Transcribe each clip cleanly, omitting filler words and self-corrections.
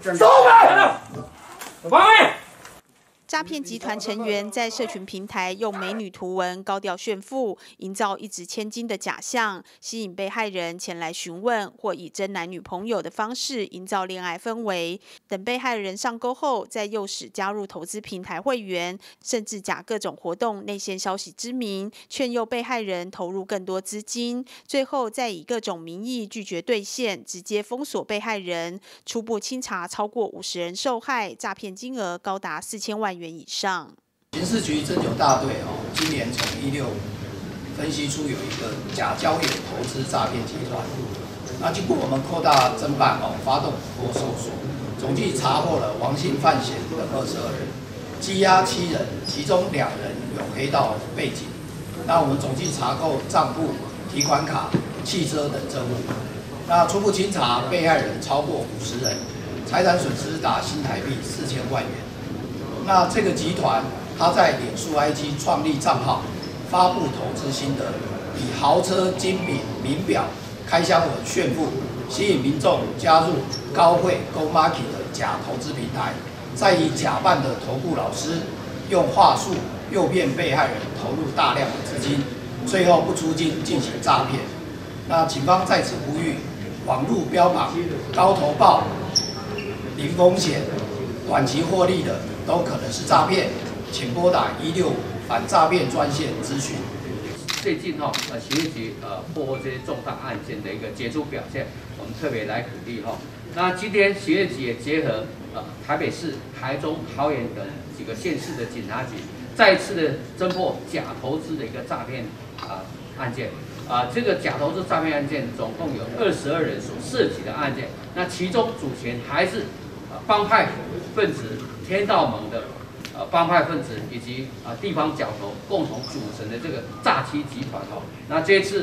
收尾！王位。 诈骗集团成员在社群平台用美女图文高调炫富，营造一掷千金的假象，吸引被害人前来询问，或以真男女朋友的方式营造恋爱氛围。等被害人上钩后，再诱使加入投资平台会员，甚至假各种活动内线消息之名，劝诱被害人投入更多资金，最后再以各种名义拒绝兑现，直接封锁被害人。初步清查超过50人受害，诈骗金额高达4000万元以上。 刑事局侦九大队今年从165分析出有一个假交友投资诈骗集团。那经过我们扩大侦办发动捕获搜索，总计查获了王姓范闲等22人，羁押7人，其中2人有黑道背景。那我们总计查扣账户、提款卡、汽车等证物。那初步清查被害人超过50人，财产损失达新台币4000万元。那这个集团，他在脸书 IG 创立账号，发布投资心得，以豪车、精品、名表、开箱文炫富，吸引民众加入高汇 Go Market 的假投资平台，再以假扮的投顾老师，用话术诱骗被害人投入大量的资金，最后不出金进行诈骗。那警方在此呼吁，网络标榜高投报、零风险、短期获利的，都可能是诈骗，请拨打165反诈骗专线咨询。 最近刑事局破获这些重大案件的一个杰出表现，我们特别来鼓励那今天刑事局也结合台北市、台中、桃园等几个县市的警察局，再一次的侦破假投资的一个诈骗案件。这个假投资诈骗案件总共有22人所涉及的案件，那其中主嫌还是帮派分子天道盟的帮派分子以及地方角头共同组成的这个诈欺集团那这次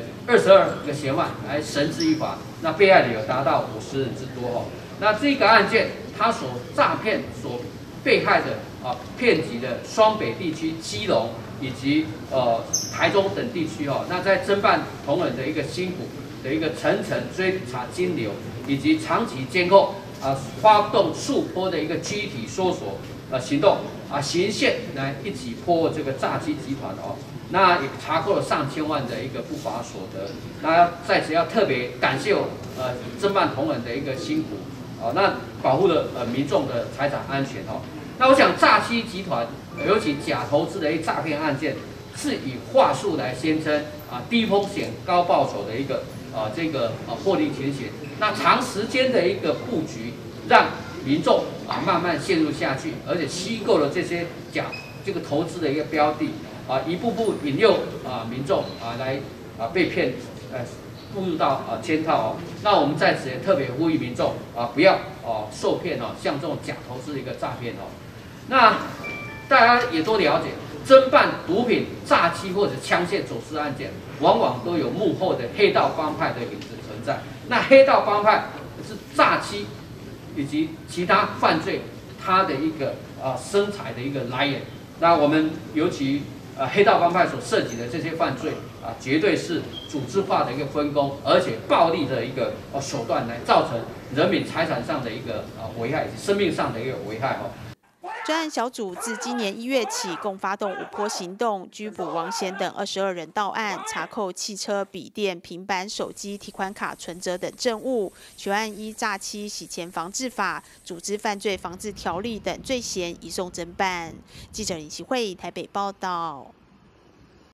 22个嫌犯来绳之以法，那被害人有达到50人之多那这个案件他所诈骗所被害的遍及的双北地区、基隆以及台中等地区那在侦办同仁的一个辛苦的一个层层追查金流，以及长期监控发动数波的一个具体搜索行动行线来一起破获这个诈欺集团那也查获了上千万的一个不法所得。那在此要特别感谢侦办同仁的一个辛苦那保护了民众的财产安全那我想诈欺集团尤其假投资的一诈骗案件，是以话术来宣称低风险高报酬的一个这个获利情形。那长时间的一个布局，让民众慢慢陷入下去，而且虚构了这些这个投资的一个标的一步步引诱民众来被骗步入到圈套那我们在此也特别呼吁民众不要受骗像这种假投资的一个诈骗那大家也都了解，侦办毒品、诈欺或者枪械走私案件，往往都有幕后的黑道帮派的影子存在。那黑道帮派是诈欺以及其他犯罪，它的一个生财的一个来源。那我们尤其黑道帮派所涉及的这些犯罪绝对是组织化的一个分工，而且暴力的一个手段来造成人民财产上的一个危害，以及生命上的一个危害专案小组自今年1月起，共发动5波行动，拘捕王贤等22人到案，查扣汽车、笔电、平板、手机、提款卡、存折等证物。全案依诈欺、洗钱防治法、组织犯罪防治条例等罪嫌移送侦办。记者林其慧台北报道。